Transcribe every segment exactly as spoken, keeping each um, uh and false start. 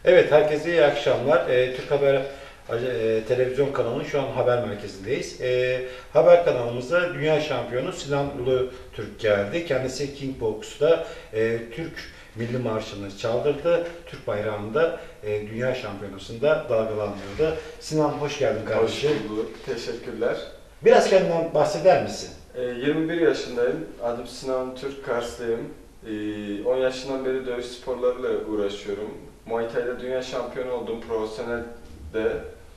Evet, herkese iyi akşamlar. E, Türk Haber e, televizyon kanalının şu an haber merkezindeyiz. E, haber kanalımıza dünya şampiyonu Sinan Ulutürk geldi. Kendisi Kickbox'ta e, Türk Milli Marşı'nı çaldırdı. Türk bayrağını da e, dünya şampiyonasında dalgalandırdı. Sinan, hoş geldin kardeşim. Hoş bulduk. Teşekkürler. Biraz kendinden bahseder misin? E, yirmi bir yaşındayım. Adım Sinan Türk, Karslıyım. E, on yaşından beri dövüş sporlarıyla uğraşıyorum. Muay Thai'de dünya şampiyonu oldum. Profesyonelde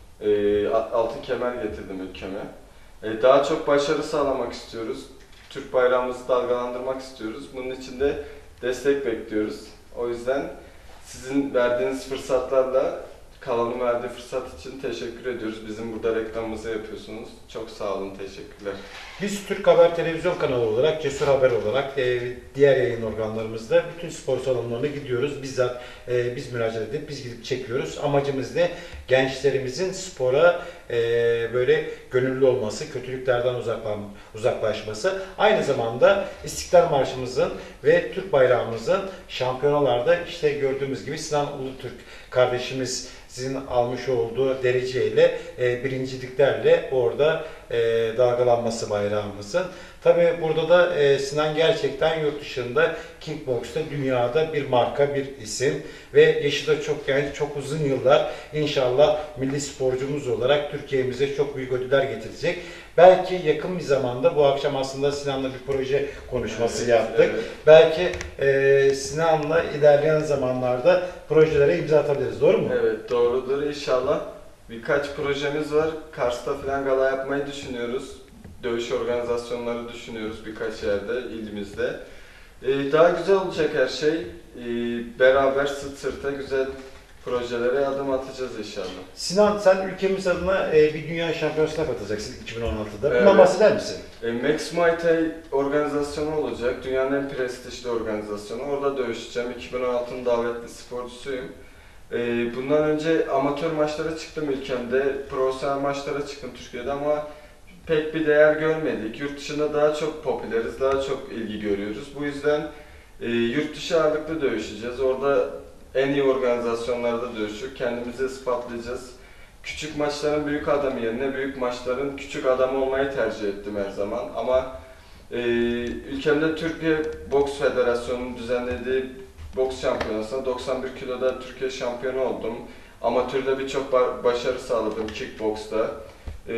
e, altın kemer getirdim ülkeme. E, daha çok başarı sağlamak istiyoruz. Türk bayrağımızı dalgalandırmak istiyoruz. Bunun için de destek bekliyoruz. O yüzden sizin verdiğiniz fırsatlarla, kanalın verdiği fırsat için teşekkür ediyoruz. Bizim burada reklamımızı yapıyorsunuz. Çok sağ olun, teşekkürler. Biz Türk Haber televizyon kanalı olarak, Cesur Haber olarak e, diğer yayın organlarımızda bütün spor salonlarına gidiyoruz. Bizzat e, biz müracaat edip biz gidip çekiyoruz. Amacımız ne? Gençlerimizin spora e, böyle gönüllü olması, kötülüklerden uzaklan, uzaklaşması. Aynı zamanda İstiklal Marşımızın ve Türk bayrağımızın şampiyonalarda işte gördüğümüz gibi Sinan Ulutürk kardeşimiz sizin almış olduğu dereceyle, e, birinciliklerle orada e, dalgalanması bayrağımızın. Tabi burada da e, Sinan gerçekten yurt dışında kickbox'ta dünyada bir marka, bir isim ve yaşı da çok genç, çok uzun yıllar inşallah milli sporcumuz olarak Türkiye'mize çok büyük ödüller getirecek. Belki yakın bir zamanda bu akşam aslında Sinan'la bir proje konuşması evet, yaptık. Evet. Belki e, Sinan'la ilerleyen zamanlarda projelere imza atabiliriz. Doğru mu? Evet, doğrudur inşallah. Birkaç projemiz var. Kars'ta falan gala yapmayı düşünüyoruz. Dövüş organizasyonları düşünüyoruz birkaç yerde, ilimizde. Ee, daha güzel olacak her şey. Ee, beraber sırt sırta güzel projelere adım atacağız inşallah. Sinan, sen ülkemiz adına e, bir dünya şampiyonasına katılacaksın iki bin on altıda. Evet. Bundan bahseder misin? E, Max Muay Thai organizasyonu olacak. Dünyanın en prestijli organizasyonu. Orada dövüşeceğim. iki bin on altının davetli sporcusuyum. E, bundan önce amatör maçlara çıktım ülkemde. Profesyonel maçlara çıktım Türkiye'de ama pek bir değer görmedik. Yurt dışında daha çok popüleriz, daha çok ilgi görüyoruz. Bu yüzden e, yurt dışı ağırlıklı dövüşeceğiz. Orada en iyi organizasyonlarda dövüşüp kendimizi ispatlayacağız. Küçük maçların büyük adamı yerine büyük maçların küçük adamı olmayı tercih ettim her zaman. Ama e, ülkemde Türkiye Boks Federasyonu'nun düzenlediği boks şampiyonasında doksan bir kiloda Türkiye şampiyonu oldum. Amatörde birçok başarı sağladım kickboksta. E,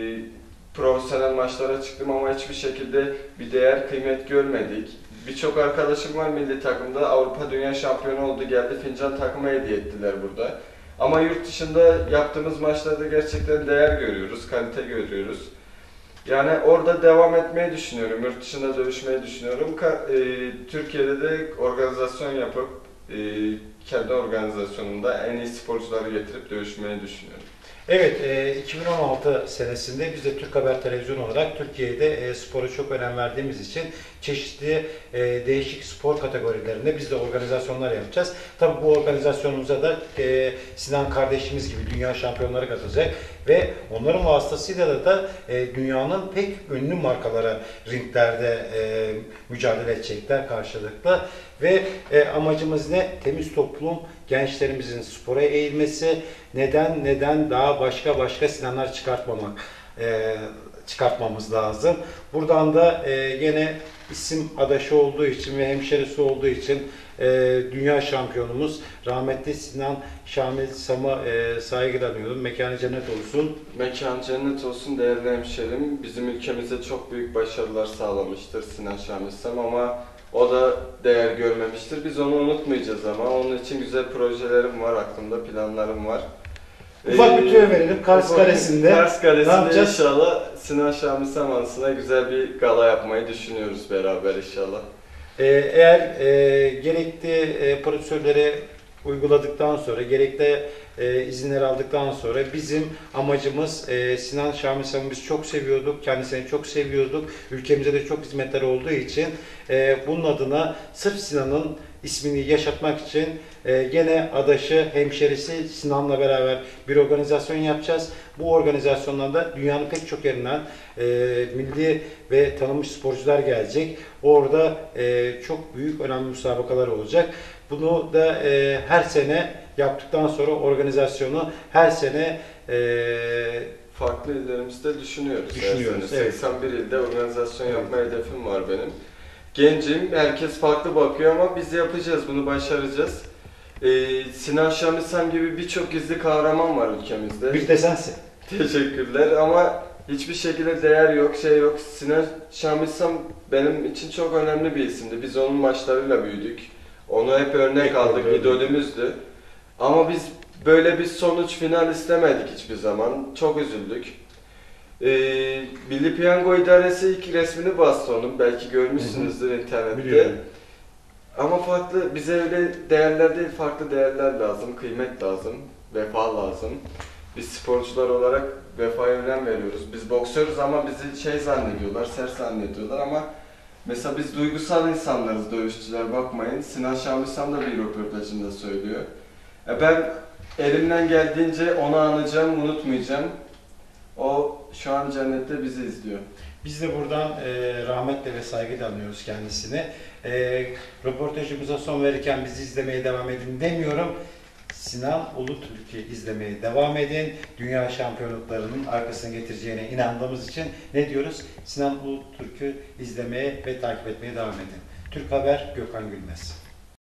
profesyonel maçlara çıktım ama hiçbir şekilde bir değer, kıymet görmedik. Birçok arkadaşım var milli takımda, Avrupa Dünya Şampiyonu oldu, geldi fincan takıma hediye ettiler burada. Ama yurt dışında yaptığımız maçlarda gerçekten değer görüyoruz, kalite görüyoruz. Yani orada devam etmeyi düşünüyorum, yurt dışında dövüşmeyi düşünüyorum. Türkiye'de de organizasyon yapıp, kendi organizasyonumda en iyi sporcuları getirip dövüşmeyi düşünüyorum. Evet, iki bin on altı senesinde biz de Türk Haber Televizyon olarak Türkiye'de spora çok önem verdiğimiz için çeşitli değişik spor kategorilerinde biz de organizasyonlar yapacağız. Tabii bu organizasyonumuza da Sinan kardeşimiz gibi dünya şampiyonları katılacak ve onların vasıtasıyla da, da dünyanın pek ünlü markalara ringlerde mücadele edecekler karşılıklı ve amacımız ne? Temiz toplum, gençlerimizin spora eğilmesi, neden neden daha başka başka Sinanlar çıkartmamak e, çıkartmamız lazım. Buradan da e, gene isim adaşı olduğu için ve hemşerisi olduğu için e, dünya şampiyonumuz rahmetli Sinan Şamil Sam'a e, saygıyla anıyorum. Mekanı cennet olsun. Mekanı cennet olsun değerli hemşerim. Bizim ülkemize çok büyük başarılar sağlamıştır Sinan Şamil Sam ama o da değer görmemiştir. Biz onu unutmayacağız ama onun için güzel projelerim var, aklımda planlarım var. Ufak bir tüyo verelim. Kars Kalesi'nde. Kars Kalesi'nde inşallah Sinan Şamil Sam anısına güzel bir gala yapmayı düşünüyoruz beraber inşallah. Ee, eğer e, gerekli e, prosedürleri uyguladıktan sonra, gerekli e, izinleri aldıktan sonra bizim amacımız e, Sinan Şamil Sam'ı biz çok seviyorduk, kendisini çok seviyorduk. Ülkemize de çok hizmetler olduğu için e, bunun adına sırf Sinan'ın ismini yaşatmak için e, gene adaşı, hemşerisi Sinan'la beraber bir organizasyon yapacağız. Bu organizasyonlarda dünyanın pek çok yerinden e, milli ve tanınmış sporcular gelecek. Orada e, çok büyük önemli müsabakalar olacak. Bunu da e, her sene yaptıktan sonra organizasyonu her sene e, Farklı illerimizde düşünüyoruz. Düşünüyoruz, Her sene evet. seksen bir ilde organizasyon Evet. yapma hedefim var benim. Gencim, herkes farklı bakıyor ama biz yapacağız, bunu başaracağız. Ee, Sinan Şamilsam gibi birçok gizli kahraman var ülkemizde. bir de sensin. Teşekkürler ama hiçbir şekilde değer yok, şey yok. Sinan Şamilsam benim için çok önemli bir isimdi. Biz onun maçlarıyla büyüdük. Onu hep örnek Peki, aldık, öyle. idolümüzdü. Ama biz böyle bir sonuç final istemedik hiçbir zaman. Çok üzüldük. Ee, Milli Piyango İdaresi ilk resmini bastı onun. Belki görmüşsünüzdür internette. Biliyorum. Ama farklı, bize öyle değerler değil, farklı değerler lazım, kıymet lazım, vefa lazım. Biz sporcular olarak vefaya önem veriyoruz. Biz boksörüz ama bizi şey zannediyorlar, sert zannediyorlar ama mesela biz duygusal insanlarız dövüşçüler, bakmayın. Sinan Şamilsam da bir röportajında söylüyor. E ben elimden geldiğince onu anacağım, unutmayacağım. O şu an cennette bizi izliyor. Biz de buradan e, rahmetle ve saygıyla anıyoruz kendisini. E, röportajımıza son verirken bizi izlemeye devam edin demiyorum. Sinan Ulutürk'ü izlemeye devam edin. Dünya şampiyonluklarının arkasına getireceğine inandığımız için ne diyoruz? Sinan Ulutürk'ü izlemeye ve takip etmeye devam edin. Türk Haber, Gökhan Gülmez.